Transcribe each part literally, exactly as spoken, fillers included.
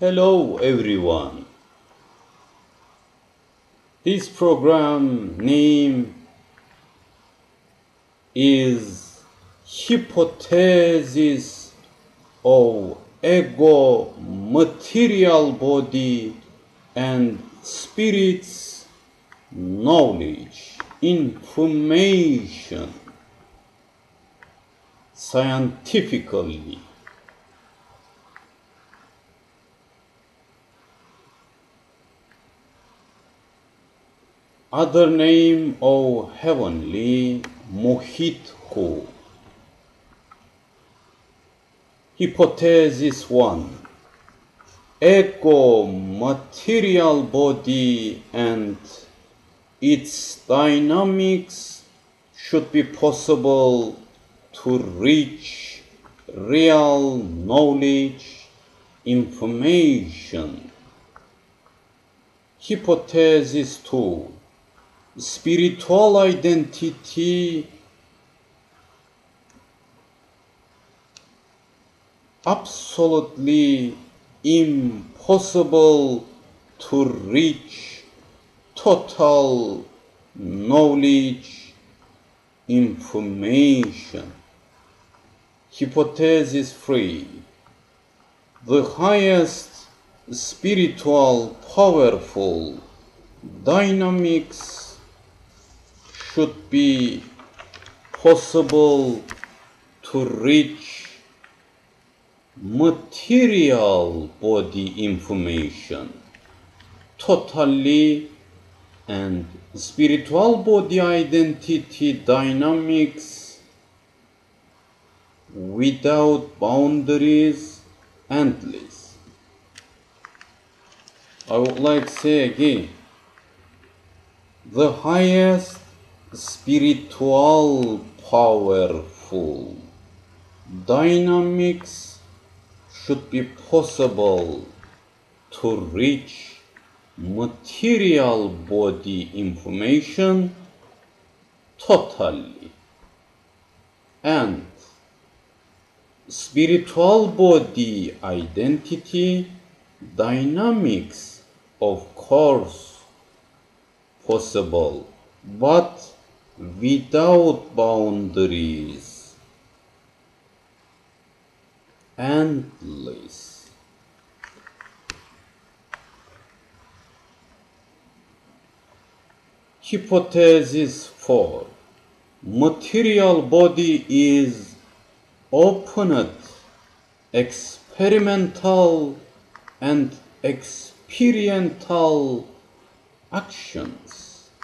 Hello everyone. This program name is Hypothesis of Ego, Material Body and Spirit's Knowledge, Information, Scientifically. Other name of heavenly Mohit Ho. Hypothesis one. Ego, material body and its dynamics should be possible to reach real knowledge, information. Hypothesis two. Spiritual identity absolutely impossible to reach total knowledge, information. Hypothesis three. The highest spiritual powerful dynamics should be possible to reach material body information totally, and spiritual body identity dynamics without boundaries, endless. I would like to say again, the highest spiritual powerful dynamics should be possible to reach material body information totally, and spiritual body identity dynamics of course possible, but without boundaries, endless. Hypothesis four. Material body is opened experimental and experiential actions.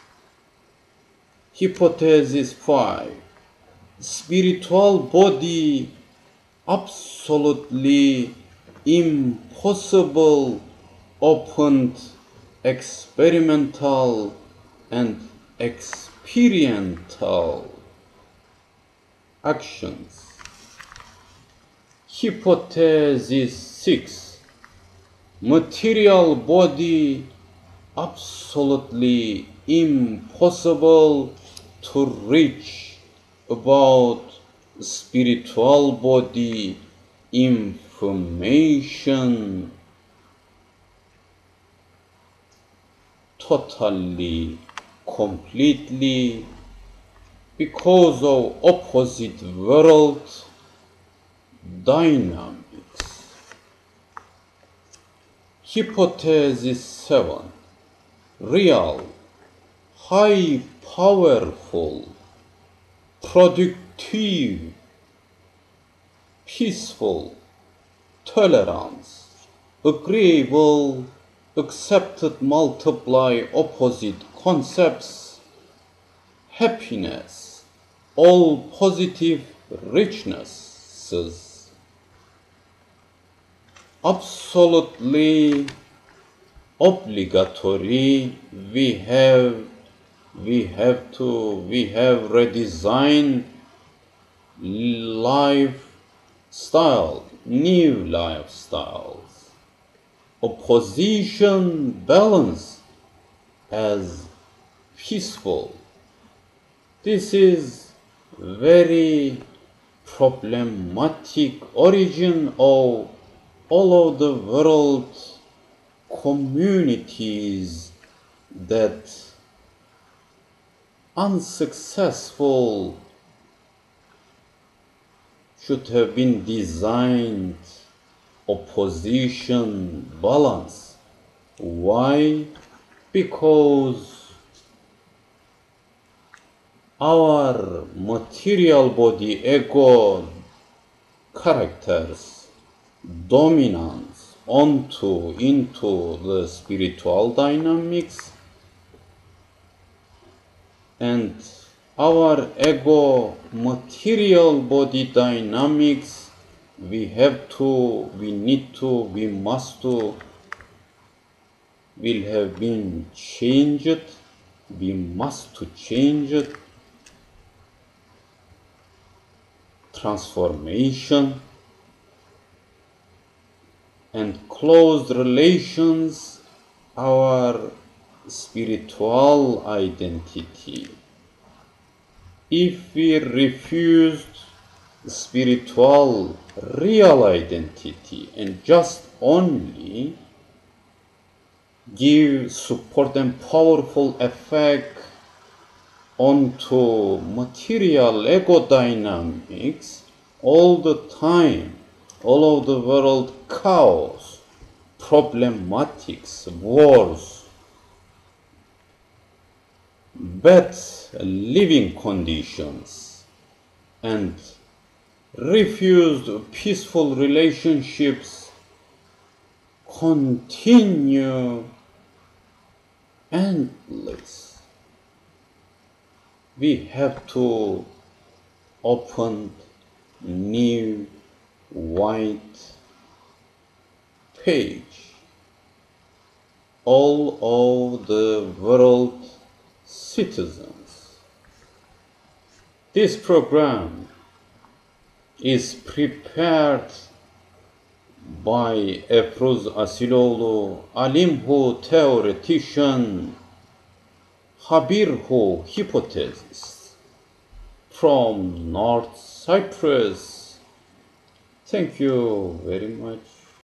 Hypothesis five. Spiritual body absolutely impossible opened experimental and experiential actions. Hypothesis six. Material body absolutely impossible to reach about spiritual body information totally, completely, because of opposite world dynamics. Hypothesis seven. Real, high powerful, productive, peaceful, tolerance, agreeable, accepted multiply opposite concepts, happiness, all positive richnesses, absolutely obligatory. We have we have to we have redesigned lifestyle, new lifestyles, opposition balance as peaceful. This is very problematic origin of all over the world communities that unsuccessful should have been designed opposition balance. Why? Because our material body ego characters dominance onto into the spiritual dynamics, and our ego material body dynamics we have to, we need to, we must to, will have been changed, we must to change it, transformation and close relations, our spiritual identity. If we refused spiritual real identity and just only give support and powerful effect onto material ego dynamics all the time, all over the world, chaos, problematics, wars, bad living conditions, and refused peaceful relationships continue endless. We have to open new white page all over the world citizens. This program is prepared by Efruz Asiloğlu, alimhu theoretician, habirhu hypothesis from North Cyprus. Thank you very much.